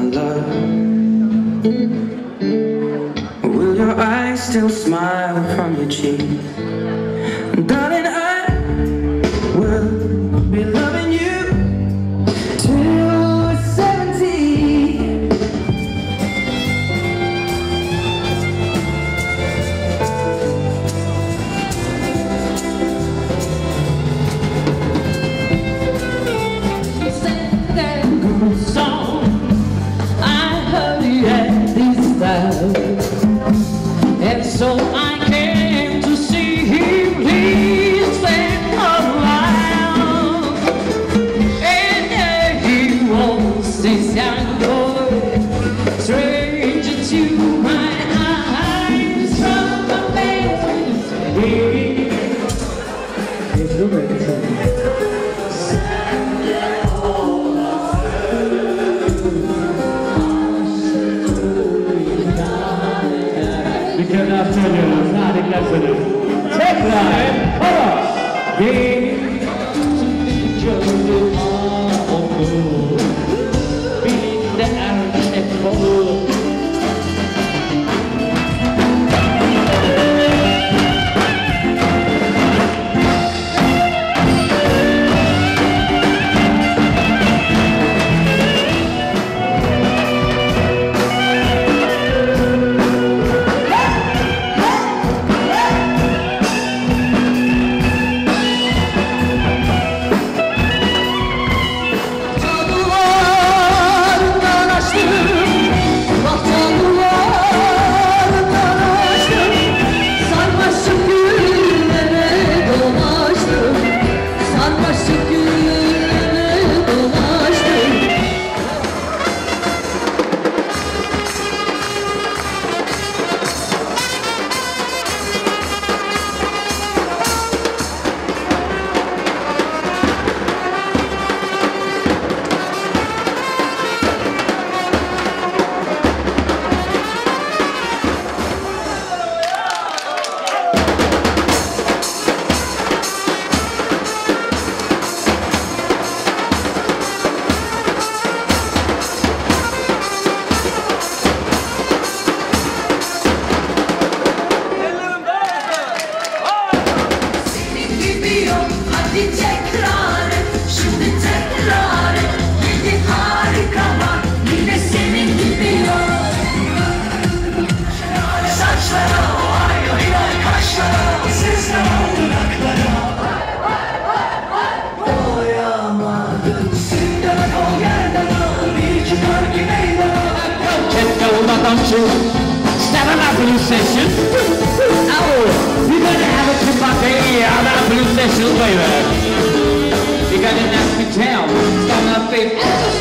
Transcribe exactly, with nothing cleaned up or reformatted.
love? Will your eyes still smile from your cheeks? Darling, I will be loving you till seventy. She sang that good song I heard you at this time, and so I came to see him. Please sing around. And there he was, this young boy, stranger to my eyes, from the face of Mükemmel söylüyoruz, harikasınız. Tekrar, para. Bir, gönlüm oldu, benim de erkek olur. Seven up blue session. Oh, you're gonna have a chipmunk on that blue session later. You're gonna knock me down, stand up, baby.